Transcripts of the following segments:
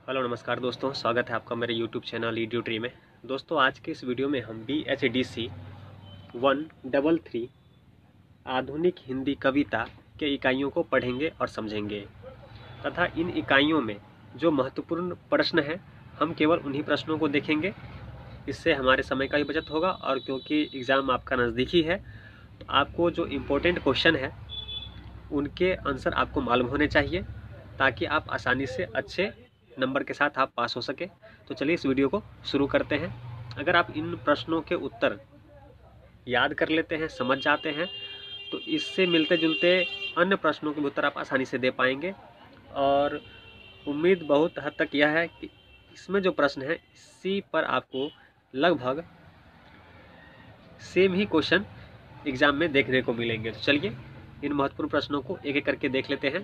Hello नमस्कार दोस्तों, स्वागत है आपका मेरे YouTube चैनल EduTree में। दोस्तों, आज के इस वीडियो में हम BHDC 133 आधुनिक हिंदी कविता के इकाइयों को पढ़ेंगे और समझेंगे तथा इन इकाइयों में जो महत्वपूर्ण प्रश्न हैं हम केवल उन्हीं प्रश्नों को देखेंगे। इससे हमारे समय का भी बचत होगा और क्योंकि एग्ज़ाम आपका नज़दीकी है तो आपको जो इम्पोर्टेंट क्वेश्चन है उनके आंसर आपको मालूम होने चाहिए ताकि आप आसानी से अच्छे नंबर के साथ आप पास हो सके। तो चलिए इस वीडियो को शुरू करते हैं। अगर आप इन प्रश्नों के उत्तर याद कर लेते हैं, समझ जाते हैं, तो इससे मिलते जुलते अन्य प्रश्नों के भी उत्तर आप आसानी से दे पाएंगे। और उम्मीद बहुत हद तक यह है कि इसमें जो प्रश्न है इसी पर आपको लगभग सेम ही क्वेश्चन एग्जाम में देखने को मिलेंगे। तो चलिए इन महत्वपूर्ण प्रश्नों को एक एक करके देख लेते हैं।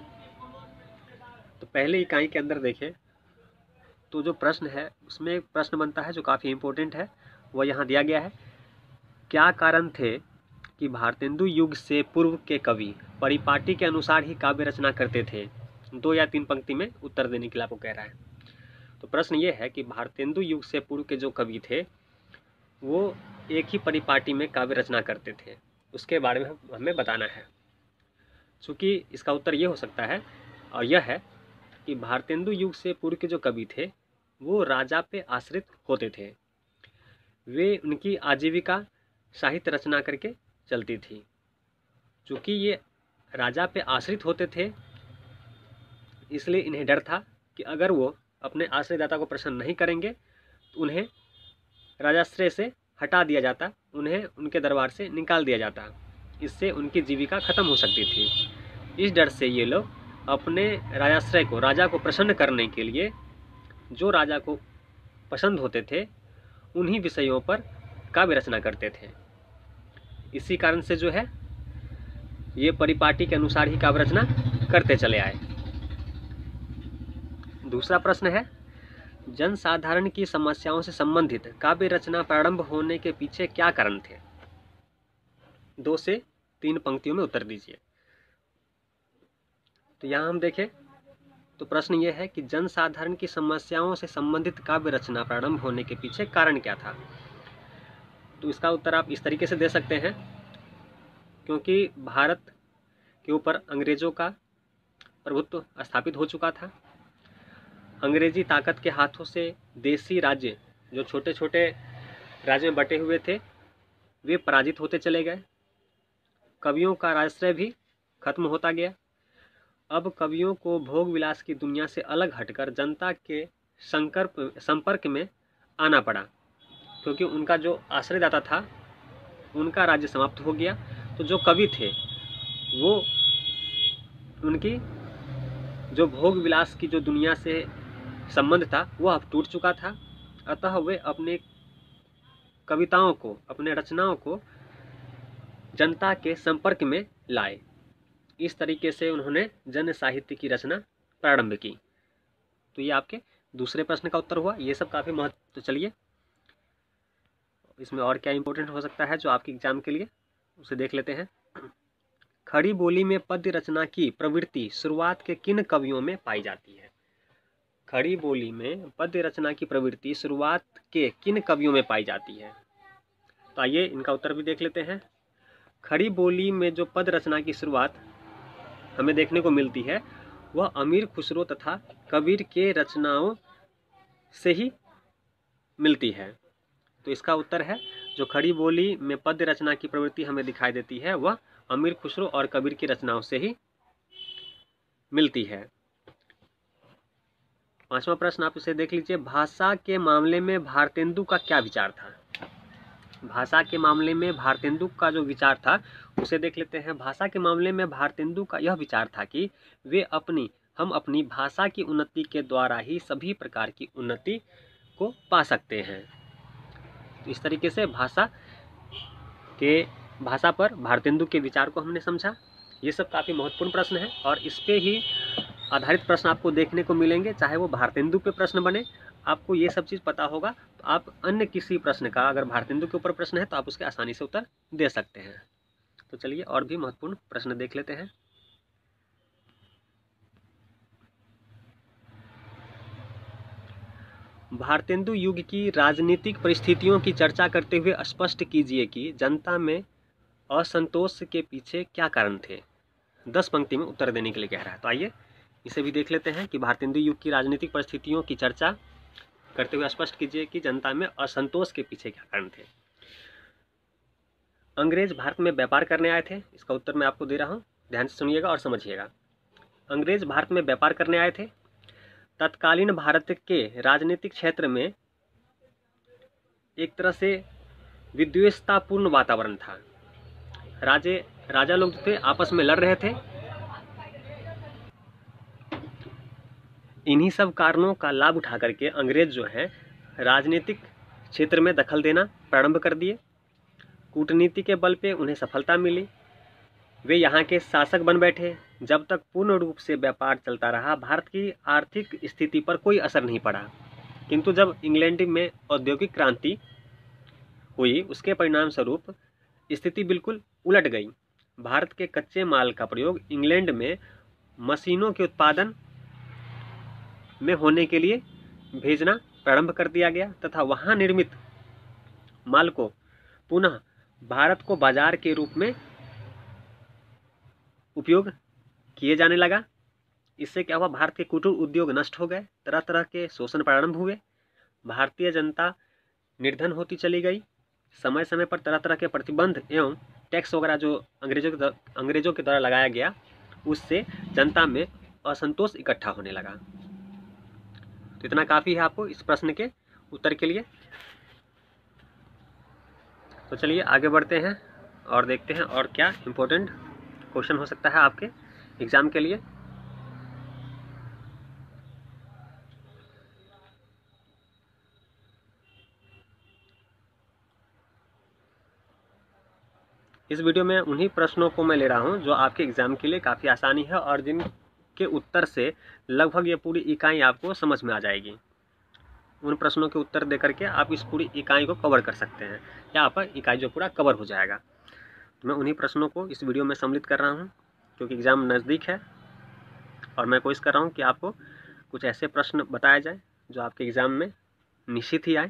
तो पहले इकाई के अंदर देखें तो जो प्रश्न है उसमें एक प्रश्न बनता है जो काफ़ी इम्पोर्टेंट है, वह यहाँ दिया गया है। क्या कारण थे कि भारतेंदु युग से पूर्व के कवि परिपाटी के अनुसार ही काव्य रचना करते थे? 2 या 3 पंक्ति में उत्तर देने के लिए आपको कह रहा है। तो प्रश्न ये है कि भारतेंदु युग से पूर्व के जो कवि थे वो एक ही परिपाटी में काव्य रचना करते थे, उसके बारे में हमें बताना है। चूँकि इसका उत्तर ये हो सकता है और यह है कि भारतेंदु युग से पूर्व के जो कवि थे वो राजा पे आश्रित होते थे। वे उनकी आजीविका साहित्य रचना करके चलती थी। चूँकि ये राजा पे आश्रित होते थे इसलिए इन्हें डर था कि अगर वो अपने आश्रयदाता को प्रसन्न नहीं करेंगे तो उन्हें राजाश्रय से हटा दिया जाता, उन्हें उनके दरबार से निकाल दिया जाता। इससे उनकी जीविका खत्म हो सकती थी। इस डर से ये लोग अपने राजाश्रय को, राजा को प्रसन्न करने के लिए जो राजा को पसंद होते थे उन्हीं विषयों पर काव्य रचना करते थे। इसी कारण से जो है ये परिपाटी के अनुसार ही काव्य रचना करते चले आए। दूसरा प्रश्न है, जन साधारण की समस्याओं से संबंधित काव्य रचना प्रारंभ होने के पीछे क्या कारण थे? 2 से 3 पंक्तियों में उत्तर दीजिए। तो यहाँ हम देखें तो प्रश्न यह है कि जन साधारण की समस्याओं से संबंधित काव्य रचना प्रारंभ होने के पीछे कारण क्या था? तो इसका उत्तर आप इस तरीके से दे सकते हैं, क्योंकि भारत के ऊपर अंग्रेजों का प्रभुत्व स्थापित हो चुका था। अंग्रेजी ताकत के हाथों से देसी राज्य जो छोटे छोटे राज्य में बटे हुए थे वे पराजित होते चले गए। कवियों का राजश्रय भी खत्म होता गया। अब कवियों को भोग विलास की दुनिया से अलग हटकर जनता के संपर्क में आना पड़ा, क्योंकि उनका जो आश्रयदाता था उनका राज्य समाप्त हो गया। तो जो कवि थे वो उनकी जो भोग विलास की जो दुनिया से संबंध था वह अब टूट चुका था। अतः वे अपने कविताओं को, अपने रचनाओं को जनता के संपर्क में लाए। इस तरीके से उन्होंने जन साहित्य की रचना प्रारंभ की। तो ये आपके दूसरे प्रश्न का उत्तर हुआ। ये सब काफ़ी महत्व। तो चलिए इसमें और क्या इंपॉर्टेंट हो सकता है जो आपके एग्जाम के लिए, उसे देख लेते हैं। खड़ी बोली में पद्य रचना की प्रवृत्ति शुरुआत के किन कवियों में पाई जाती है? खड़ी बोली में पद्य रचना की प्रवृत्ति शुरुआत के किन कवियों में पाई जाती है? तो आइए इनका उत्तर भी देख लेते हैं। खड़ी बोली में जो पद रचना की शुरुआत हमें देखने को मिलती है वह अमीर खुसरो तथा कबीर के रचनाओं से ही मिलती है। तो इसका उत्तर है जो खड़ी बोली में पद्य रचना की प्रवृत्ति हमें दिखाई देती है वह अमीर खुसरो और कबीर की रचनाओं से ही मिलती है। 5वां प्रश्न आप इसे देख लीजिए। भाषा के मामले में भारतेंदु का क्या विचार था? भाषा के मामले में भारतेंदु का जो विचार था उसे देख लेते हैं। भाषा के मामले में भारतेंदु का यह विचार था कि हम अपनी भाषा की उन्नति के द्वारा ही सभी प्रकार की उन्नति को पा सकते हैं। तो इस तरीके से भाषा पर भारतेंदु के विचार को हमने समझा। ये सब काफ़ी महत्वपूर्ण प्रश्न है और इस पे ही आधारित प्रश्न आपको देखने को मिलेंगे, चाहे वो भारतेंदु पे प्रश्न बने। आपको ये सब चीज़ पता होगा तो आप अन्य किसी प्रश्न का, अगर भारतेंदु के ऊपर प्रश्न है तो आप उसके आसानी से उत्तर दे सकते हैं। तो चलिए और भी महत्वपूर्ण प्रश्न देख लेते हैं। भारतेंदु युग की राजनीतिक परिस्थितियों की चर्चा करते हुए स्पष्ट कीजिए कि जनता में असंतोष के पीछे क्या कारण थे। 10 पंक्ति में उत्तर देने के लिए कह रहा है। तो आइए इसे भी देख लेते हैं कि भारतेंदु युग की राजनीतिक परिस्थितियों की चर्चा करते हुए स्पष्ट कीजिए कि जनता में असंतोष के पीछे क्या कारण थे। अंग्रेज भारत में व्यापार करने आए थे। इसका उत्तर मैं आपको दे रहा हूँ, ध्यान से सुनिएगा और समझिएगा। अंग्रेज भारत में व्यापार करने आए थे। तत्कालीन भारत के राजनीतिक क्षेत्र में एक तरह से विद्वेषतापूर्ण वातावरण था। राजा लोग जो थे आपस में लड़ रहे थे। इन्हीं सब कारणों का लाभ उठा करके अंग्रेज जो है राजनीतिक क्षेत्र में दखल देना प्रारंभ कर दिए। कूटनीति के बल पे उन्हें सफलता मिली। वे यहाँ के शासक बन बैठे। जब तक पूर्ण रूप से व्यापार चलता रहा, भारत की आर्थिक स्थिति पर कोई असर नहीं पड़ा। किंतु जब इंग्लैंड में औद्योगिक क्रांति हुई, उसके परिणाम स्वरूप स्थिति बिल्कुल उलट गई। भारत के कच्चे माल का प्रयोग इंग्लैंड में मशीनों के उत्पादन में होने के लिए भेजना प्रारंभ कर दिया गया तथा वहां निर्मित माल को पुनः भारत को बाजार के रूप में उपयोग किए जाने लगा। इससे क्या हुआ, भारत के कुटीर उद्योग नष्ट हो गए, तरह तरह के शोषण प्रारंभ हुए, भारतीय जनता निर्धन होती चली गई। समय समय पर तरह तरह के प्रतिबंध एवं टैक्स वगैरह जो अंग्रेजों के द्वारा लगाया गया, उससे जनता में असंतोष इकट्ठा होने लगा। तो इतना काफ़ी है आपको इस प्रश्न के उत्तर के लिए। तो चलिए आगे बढ़ते हैं और देखते हैं और क्या इम्पोर्टेंट क्वेश्चन हो सकता है आपके एग्जाम के लिए। इस वीडियो में उन्हीं प्रश्नों को मैं ले रहा हूं जो आपके एग्जाम के लिए काफ़ी आसानी है और जिनके उत्तर से लगभग ये पूरी इकाई आपको समझ में आ जाएगी। उन प्रश्नों के उत्तर दे करके आप इस पूरी इकाई को कवर कर सकते हैं, यहाँ पर इकाई जो पूरा कवर हो जाएगा। तो मैं उन्हीं प्रश्नों को इस वीडियो में सम्मिलित कर रहा हूँ क्योंकि एग्ज़ाम नज़दीक है और मैं कोशिश कर रहा हूँ कि आपको कुछ ऐसे प्रश्न बताया जाए जो आपके एग्ज़ाम में निश्चित ही आए।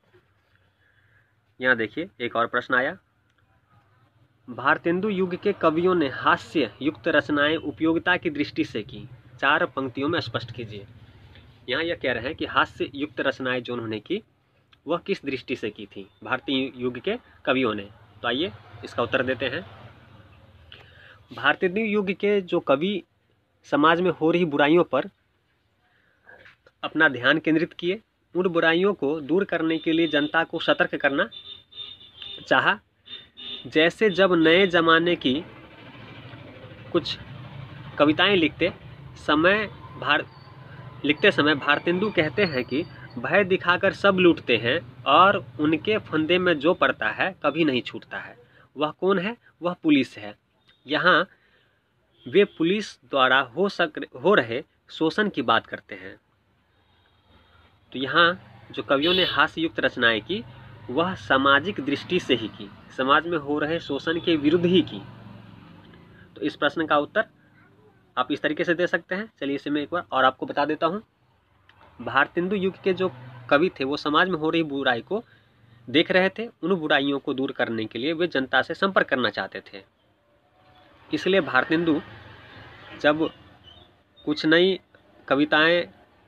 यहाँ देखिए एक और प्रश्न आया, भारतेंदु युग के कवियों ने हास्य युक्त रचनाएं उपयोगिता की दृष्टि से की। 4 पंक्तियों में स्पष्ट कीजिए। यहाँ यह कह रहे हैं कि हास्य युक्त रचनाएं जो उन्होंने की वह किस दृष्टि से की थी भारतीय युग के कवियों ने। तो आइए इसका उत्तर देते हैं। भारतीय युग के जो कवि समाज में हो रही बुराइयों पर अपना ध्यान केंद्रित किए, उन बुराइयों को दूर करने के लिए जनता को सतर्क करना चाहा। जैसे जब नए जमाने की कुछ कविताएं लिखते समय भारतेंदु कहते हैं कि भय दिखाकर सब लूटते हैं और उनके फंदे में जो पड़ता है कभी नहीं छूटता है। वह कौन है? वह पुलिस है। यहाँ वे पुलिस द्वारा हो रहे शोषण की बात करते हैं। तो यहाँ जो कवियों ने हास्य युक्त रचनाएं की वह सामाजिक दृष्टि से ही की, समाज में हो रहे शोषण के विरुद्ध ही की। तो इस प्रश्न का उत्तर आप इस तरीके से दे सकते हैं। चलिए इसे मैं एक बार और आपको बता देता हूँ। भारतेंदु युग के जो कवि थे वो समाज में हो रही बुराई को देख रहे थे, उन बुराइयों को दूर करने के लिए वे जनता से संपर्क करना चाहते थे। इसलिए भारतेंदु जब कुछ नई कविताएं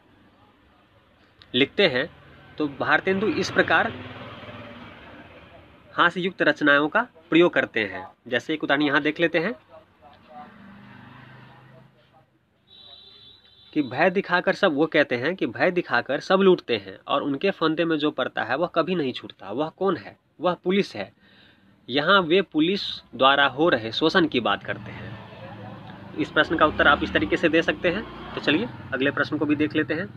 लिखते हैं तो भारतेंदु इस प्रकार हास्य युक्त रचनाओं का प्रयोग करते हैं। जैसे एक उदाहरण यहाँ देख लेते हैं कि भय दिखाकर सब, वो कहते हैं कि भय दिखाकर सब लूटते हैं और उनके फंदे में जो पड़ता है वह कभी नहीं छूटता। वह कौन है? वह पुलिस है। यहाँ वे पुलिस द्वारा हो रहे शोषण की बात करते हैं। इस प्रश्न का उत्तर आप इस तरीके से दे सकते हैं। तो चलिए अगले प्रश्न को भी देख लेते हैं।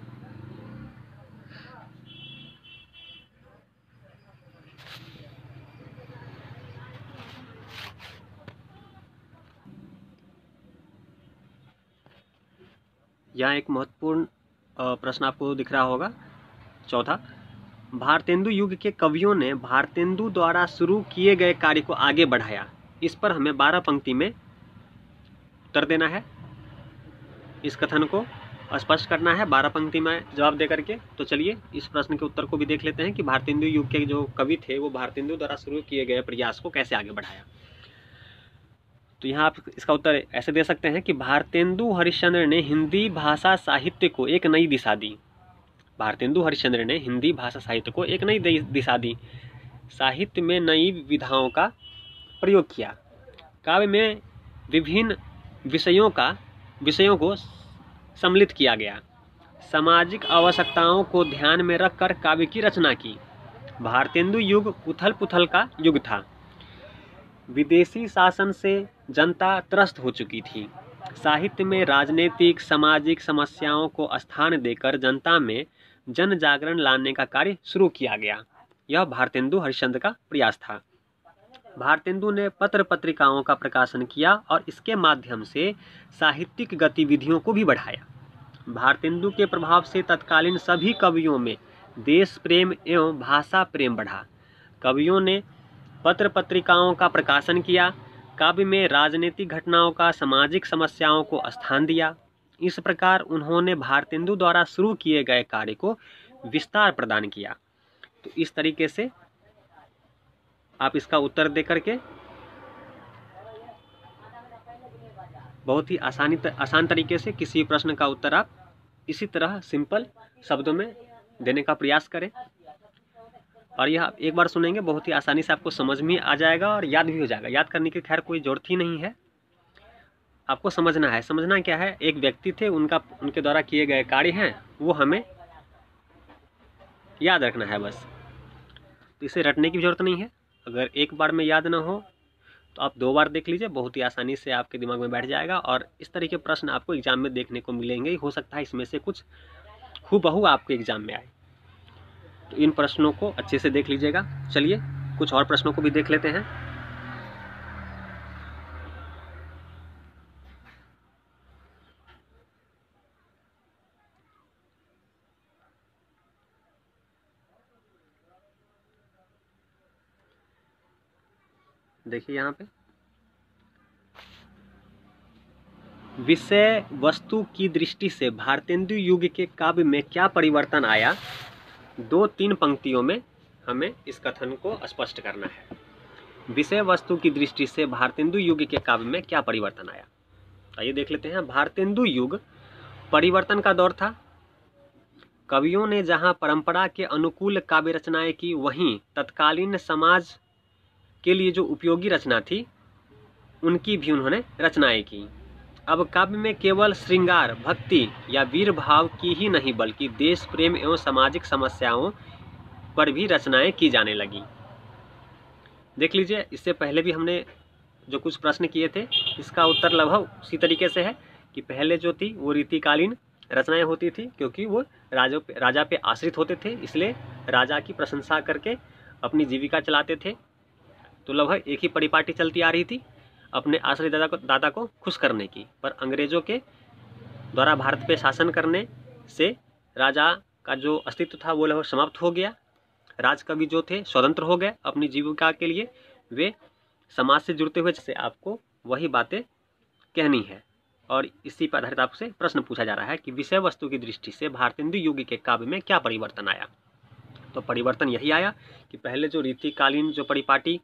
यहाँ एक महत्वपूर्ण प्रश्न आपको दिख रहा होगा, चौथा। भारतेंदु युग के कवियों ने भारतेंदु द्वारा शुरू किए गए कार्य को आगे बढ़ाया। इस पर हमें 12 पंक्ति में उत्तर देना है। इस कथन को स्पष्ट करना है 12 पंक्ति में जवाब दे करके। तो चलिए इस प्रश्न के उत्तर को भी देख लेते हैं कि भारतेंदु युग के जो कवि थे वो भारतेंदु द्वारा शुरू किए गए प्रयास को कैसे आगे बढ़ाया। तो यहाँ आप इसका उत्तर ऐसे दे सकते हैं कि भारतेंदु हरिश्चंद्र ने हिंदी भाषा साहित्य को एक नई दिशा दी। भारतेंदु हरिश्चंद्र ने हिंदी भाषा साहित्य को एक नई दिशा दी। साहित्य में नई विधाओं का प्रयोग किया। काव्य में विभिन्न विषयों को सम्मिलित किया गया। सामाजिक आवश्यकताओं को ध्यान में रखकर काव्य की रचना की। भारतेंदु युग उथल पुथल का युग था। विदेशी शासन से जनता त्रस्त हो चुकी थी। साहित्य में राजनीतिक सामाजिक समस्याओं को स्थान देकर जनता में जन जागरण लाने का कार्य शुरू किया गया। यह भारतेंदु हरिश्चंद्र का प्रयास था। भारतेंदु ने पत्र पत्रिकाओं का प्रकाशन किया और इसके माध्यम से साहित्यिक गतिविधियों को भी बढ़ाया। भारतेंदु के प्रभाव से तत्कालीन सभी कवियों में देश प्रेम एवं भाषा प्रेम बढ़ा। कवियों ने पत्र पत्रिकाओं का प्रकाशन किया। काव्य में राजनीतिक घटनाओं का सामाजिक समस्याओं को स्थान दिया। इस प्रकार उन्होंने भारतेंदु द्वारा शुरू किए गए कार्य को विस्तार प्रदान किया। तो इस तरीके से आप इसका उत्तर दे करके बहुत ही आसान तरीके से किसी प्रश्न का उत्तर आप इसी तरह सिंपल शब्दों में देने का प्रयास करें। और यह एक बार सुनेंगे बहुत ही आसानी से आपको समझ में आ जाएगा और याद भी हो जाएगा। याद करने की खैर कोई जरूरत ही नहीं है, आपको समझना है। समझना क्या है, एक व्यक्ति थे, उनके द्वारा किए गए कार्य हैं, वो हमें याद रखना है बस। तो इसे रटने की जरूरत नहीं है। अगर एक बार में याद ना हो तो आप 2 बार देख लीजिए, बहुत ही आसानी से आपके दिमाग में बैठ जाएगा। और इस तरह के प्रश्न आपको एग्जाम में देखने को मिलेंगे। हो सकता है इसमें से कुछ हूबहू आपके एग्जाम में आए। तो इन प्रश्नों को अच्छे से देख लीजिएगा। चलिए कुछ और प्रश्नों को भी देख लेते हैं। देखिए यहाँ पे विषय वस्तु की दृष्टि से भारतेंदु युग के काव्य में क्या परिवर्तन आया। 2-3 पंक्तियों में हमें इस कथन को स्पष्ट करना है। विषय वस्तु की दृष्टि से भारतेंदु युग के काव्य में क्या परिवर्तन आया। आइए देख लेते हैं। भारतेंदु युग परिवर्तन का दौर था। कवियों ने जहां परंपरा के अनुकूल काव्य रचनाएं की, वहीं तत्कालीन समाज के लिए जो उपयोगी रचना थी उनकी भी उन्होंने रचनाएं की। अब काव्य में केवल श्रृंगार, भक्ति या वीर भाव की ही नहीं बल्कि देश प्रेम एवं सामाजिक समस्याओं पर भी रचनाएं की जाने लगी। देख लीजिए, इससे पहले भी हमने जो कुछ प्रश्न किए थे इसका उत्तर लगभग उसी तरीके से है कि पहले जो थी वो रीतिकालीन रचनाएं होती थी, क्योंकि वो राजा पे आश्रित होते थे, इसलिए राजा की प्रशंसा करके अपनी जीविका चलाते थे। तो लगभग एक ही परिपाटी चलती आ रही थी अपने आश्रित दादा को खुश करने की। पर अंग्रेजों के द्वारा भारत पे शासन करने से राजा का जो अस्तित्व था वो लगभग समाप्त हो गया। राजकवि जो थे स्वतंत्र हो गए अपनी जीविका के लिए, वे समाज से जुड़ते हुए, जैसे आपको वही बातें कहनी है। और इसी पर आधारित आपसे प्रश्न पूछा जा रहा है कि विषय वस्तु की दृष्टि से भारतेंदु युग के काव्य में क्या परिवर्तन आया। तो परिवर्तन यही आया कि पहले जो रीतिकालीन जो परिपाटी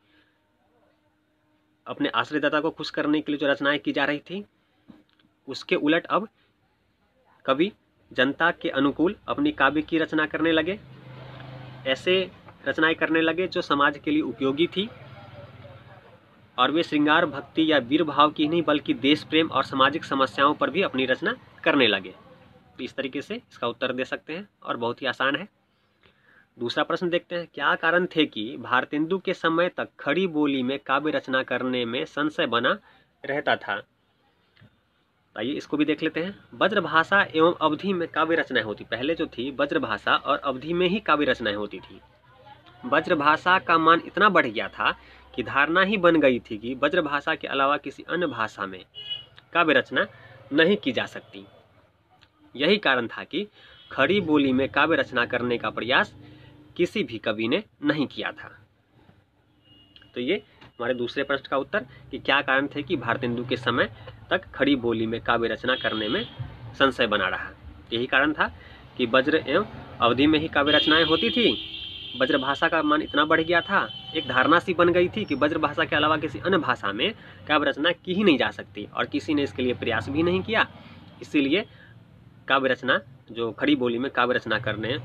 अपने आश्रयदाता को खुश करने के लिए जो रचनाएं की जा रही थी, उसके उलट अब कवि जनता के अनुकूल अपनी काव्य की रचना करने लगे। ऐसे रचनाएं करने लगे जो समाज के लिए उपयोगी थी, और वे श्रृंगार, भक्ति या वीर भाव की नहीं बल्कि देश प्रेम और सामाजिक समस्याओं पर भी अपनी रचना करने लगे। तो इस तरीके से इसका उत्तर दे सकते हैं और बहुत ही आसान है। दूसरा प्रश्न देखते हैं। क्या कारण थे कि भारतेंदु के समय तक खड़ी बोली में काव्य रचना करने में संशय बना रहता था। आइए इसको भी देख लेते हैं। ब्रजभाषा एवं अवधि में काव्य रचनाएं होती, पहले जो थी ब्रजभाषा और अवधि में ही काव्य रचनाएं होती थी। ब्रजभाषा का मान इतना बढ़ गया था कि धारणा ही बन गई थी कि ब्रजभाषा के अलावा किसी अन्य भाषा में काव्य रचना नहीं की जा सकती। यही कारण था कि खड़ी बोली में काव्य रचना करने का प्रयास किसी भी कवि ने नहीं किया था। तो ये हमारे दूसरे प्रश्न का उत्तर कि क्या कारण थे कि भारतेंदु के समय तक खड़ी बोली में काव्य रचना करने में संशय बना रहा। यही कारण था कि वज्र एवं अवधि में ही काव्य रचनाएं होती थी। वज्र भाषा का मान इतना बढ़ गया था, एक धारणा सी बन गई थी कि वज्र भाषा के अलावा किसी अन्य भाषा में काव्य रचना की ही नहीं जा सकती, और किसी ने इसके लिए प्रयास भी नहीं किया। इसीलिए काव्य रचना, जो खड़ी बोली में काव्य रचना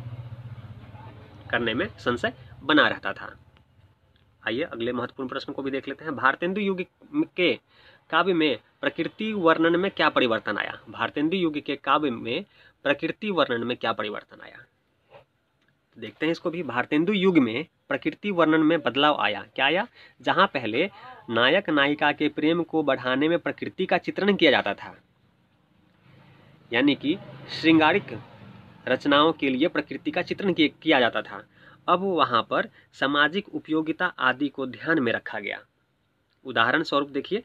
करने में संशय बना रहता था। आइए अगले महत्वपूर्ण प्रश्न को भी देख लेते हैं। भारतेंदु युग के काव्य में प्रकृति वर्णन में क्या परिवर्तन आया? भारतेंदु युग के काव्य में प्रकृति वर्णन में क्या परिवर्तन आया? देखते हैं इसको भी। भारतेंदु युग में प्रकृति वर्णन में बदलाव आया। क्या आया? जहां पहले नायक नायिका के प्रेम को बढ़ाने में प्रकृति का चित्रण किया जाता था, यानी कि श्रृंगारिक रचनाओं के लिए प्रकृति का चित्रण किया जाता था, अब वहां पर सामाजिक उपयोगिता आदि को ध्यान में रखा गया। उदाहरण स्वरूप देखिए,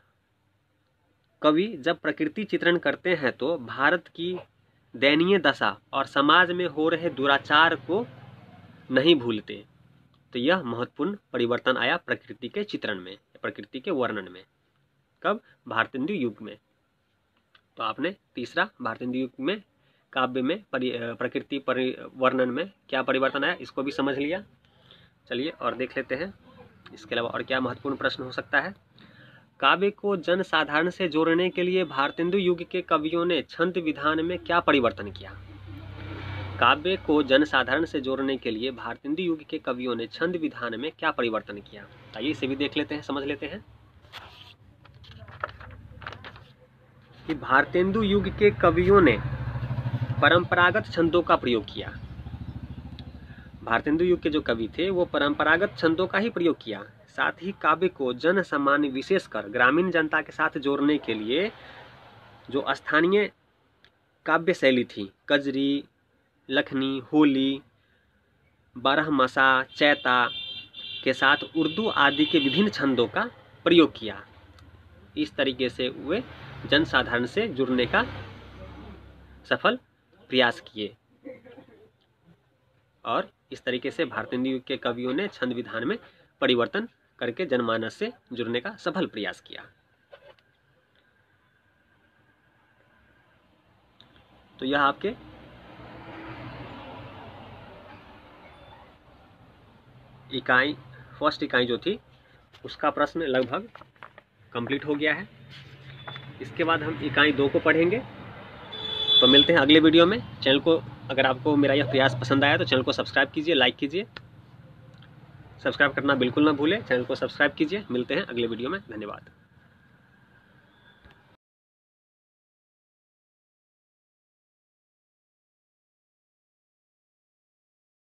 कवि जब प्रकृति चित्रण करते हैं तो भारत की दयनीय दशा और समाज में हो रहे दुराचार को नहीं भूलते। तो यह महत्वपूर्ण परिवर्तन आया प्रकृति के चित्रण में, प्रकृति के वर्णन में। कब? भारतेंदु युग में। तो आपने तीसरा, भारतेंदु युग में काव्य में प्रकृति वर्णन में क्या परिवर्तन आया, इसको भी समझ लिया। चलिए और देख लेते हैं इसके अलावा और क्या महत्वपूर्ण प्रश्न हो सकता है। काव्य को जन साधारण से जोड़ने के लिए भारतेंदु युग के कवियों ने छंद विधान में क्या परिवर्तन किया? काव्य को जन साधारण से जोड़ने के लिए भारतेंदु युग के कवियों ने छंद विधान में क्या परिवर्तन किया? आइए इसे भी देख लेते हैं, समझ लेते हैं कि भारतेंदु युग के कवियों ने परंपरागत छंदों का प्रयोग किया। भारतेंदु युग के जो कवि थे वो परंपरागत छंदों का ही प्रयोग किया। साथ ही काव्य को जन सामान्य विशेषकर ग्रामीण जनता के साथ जोड़ने के लिए जो स्थानीय काव्य शैली थी, कजरी, लखनी, होली, बारहमासा, चैता के साथ उर्दू आदि के विभिन्न छंदों का प्रयोग किया। इस तरीके से वे जन साधारण से जुड़ने का सफल प्रयास किए, और इस तरीके से भारतेंदु युग के कवियों ने छंद विधान में परिवर्तन करके जनमानस से जुड़ने का सफल प्रयास किया। तो यह आपके फर्स्ट इकाई जो थी उसका प्रश्न लगभग कंप्लीट हो गया है। इसके बाद हम इकाई 2 को पढ़ेंगे। तो मिलते हैं अगले वीडियो में। चैनल को, अगर आपको मेरा यह प्रयास पसंद आया तो चैनल को सब्सक्राइब कीजिए, लाइक कीजिए, सब्सक्राइब करना बिल्कुल ना भूलें। चैनल को सब्सक्राइब कीजिए। मिलते हैं अगले वीडियो में। धन्यवाद।